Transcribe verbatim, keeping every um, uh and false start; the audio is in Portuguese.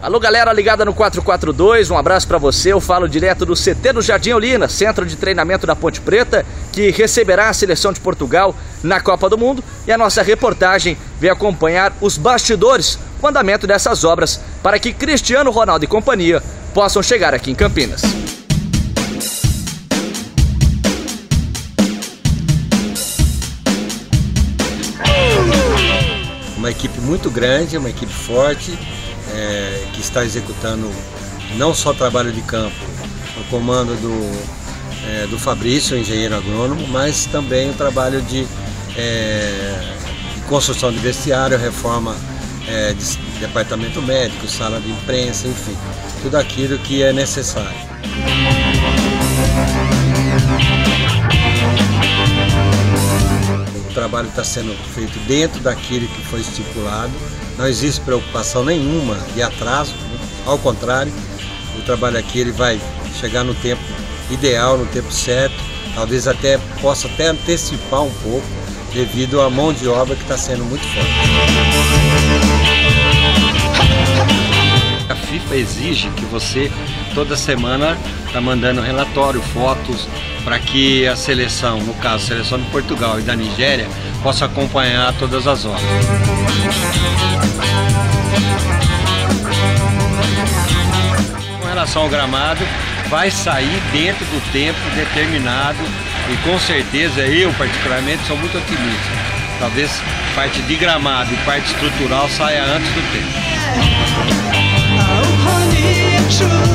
Alô galera ligada no quatro quatro dois, um abraço para você. Eu falo direto do C T do Jardim Olinda, centro de treinamento da Ponte Preta, que receberá a seleção de Portugal na Copa do Mundo. E a nossa reportagem vem acompanhar os bastidores, o andamento dessas obras, para que Cristiano Ronaldo e companhia possam chegar aqui em Campinas. Uma equipe muito grande, uma equipe forte, é, que está executando não só trabalho de campo, o comando do, é, do Fabrício, engenheiro agrônomo, mas também o trabalho de, é, de construção de vestiário, reforma é, de departamento médico, sala de imprensa, enfim, tudo aquilo que é necessário. O trabalho está sendo feito dentro daquilo que foi estipulado, não existe preocupação nenhuma de atraso, ao contrário, o trabalho aqui ele vai chegar no tempo ideal, no tempo certo, talvez até possa até antecipar um pouco, devido à mão de obra que está sendo muito forte. A FIFA exige que você toda semana está mandando relatório, fotos, para que a seleção, no caso a seleção de Portugal e da Nigéria, possa acompanhar todas as obras. Com relação ao gramado, vai sair dentro do tempo determinado e com certeza eu particularmente sou muito otimista. Talvez parte de gramado e parte estrutural saia antes do tempo.